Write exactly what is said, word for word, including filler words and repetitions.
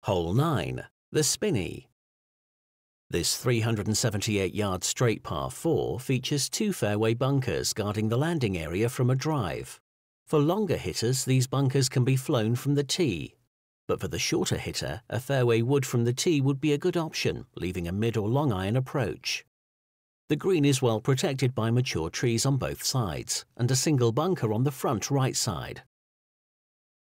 Hole nine. The Spinney. This three hundred seventy-eight yard straight par four features two fairway bunkers guarding the landing area from a drive. For longer hitters, these bunkers can be flown from the tee. But for the shorter hitter, a fairway wood from the tee would be a good option, leaving a mid or long iron approach. The green is well protected by mature trees on both sides, and a single bunker on the front right side.